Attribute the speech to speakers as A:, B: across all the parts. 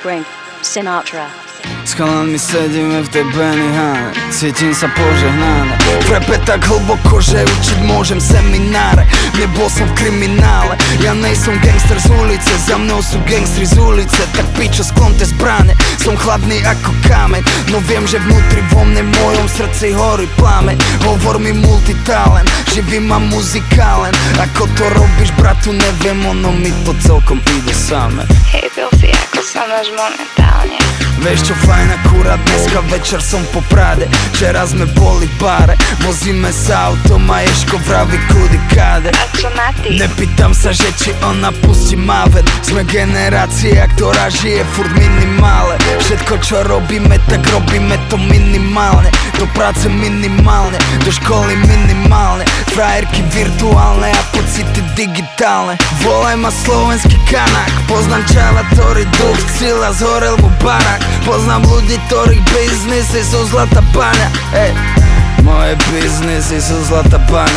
A: Frank Sinatra.
B: S chalanmi sedíme v tej Benihane, cítim sa požehnané. V rape tak hlboko, že učiť môžem semináre. Nebol som v kriminále, ja nejsom gangster z ulice, za mnou sú gangstri z ulice. Tak pičo, sklonte zbrane, som chladný ako kameň. No viem, že vnútri vo mne, mojom srdci horí plameň. Hovor mi multitalent, živý mám muzikálen. Ako to robíš, bratu, neviem, ono mi to celkom ide same.
C: Hejbil si, ako sa máš momentálne.
B: Vieš čo, fajn akurát dneska večer som po Prade. Včera sme boli v bare, vozíme sa autom a Ješko vraví kudy kade.
C: A čo na ty?
B: Nepýtam sa, že či ona pustí Maven. Sme generácia, ktorá žije furt minimále. Všetko čo robíme, tak robíme to minimálne. Do práce minimálne, do školy minimálne. Frajerky virtuálne a pocity digitálne. Volaj ma slovenský kanák, poznám čala, ktorý duch cíla zhorel mu barák. Poznám ľudí, ktorých biznisy sú zlatá baňa. Moje biznisy sú zlatá baňa.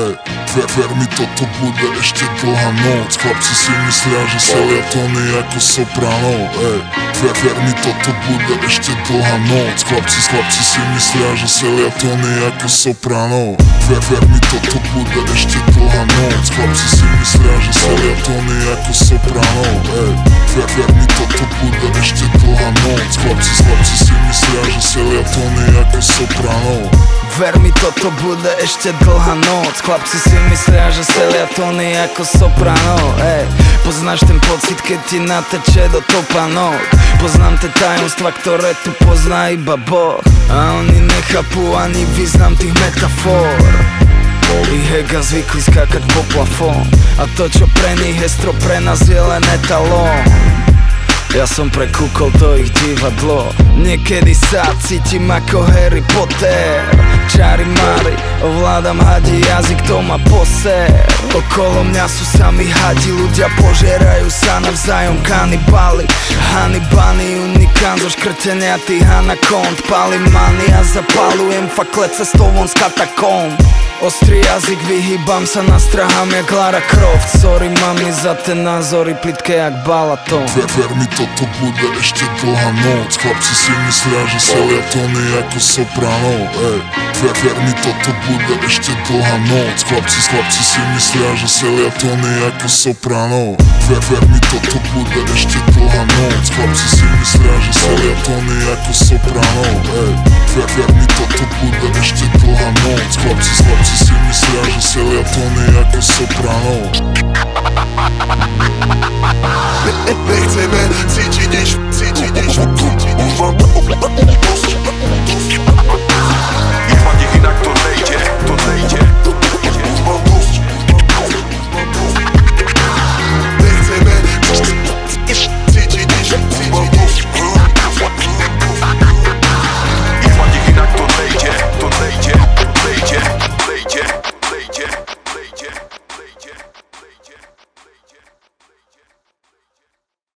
D: Ver mi, toto bude ešte dlhá noc. Chlapci si myslia, že selia tóny ako soprano. Ver mi, toto bude ešte dlhá noc. Chlapci si myslia, že selia tóny ako soprano. Ver mi, toto bude ešte dlhá noc. Chlapci si myslia, že selia tóny ako soprano. Ver mi, toto bude ešte dlhá noc. Chlapci si myslia, že selia tóny ako soprano.
B: Ver mi, toto bude ešte dlhá noc. Chlapci si myslia, že selia tóny ako soprano. Poznáš ten pocit, keď ti nateče do topánok. Poznám tie tajomstva, ktoré tu pozná iba Boh. A oni nechápu ani význam tých metafor. Ich ega zvykli skákať po plafón. A to, čo pre nich je strop, pre nás je len etalón. Ja som prekúkol to ich divadlo. Niekedy sa cítim ako Harry Potter. Čári mári, ovládam hadí jazyk, to ma poser. Okolo mňa sú sami hadi, ľudia požerajú sa navzájom, kanibáli. Hanibany, unikán zo škrtenia tých anakond. Palím many a zapalujem fakle cestou von z katakón. Ostrý jazyk, vyhýbam sa, nastrahám jak Lara Croft. Sorry mami za ten názory, plitké jak Balaton.
D: Ver mi, toto bude ešte dlhá noc. Chlapci si myslia, že selia tóny ako soprano. Ver mi, toto bude ešte dlhá noc. Chlapci si myslia, že selia tóny ako soprano. Ver mi, toto bude ešte dlhá noc. Chlapci si myslia, že selia tóny ako soprano. Ver mi, toto bude ešte dlhá noc. Chlapci si myslia, že selia tóny ako soprano.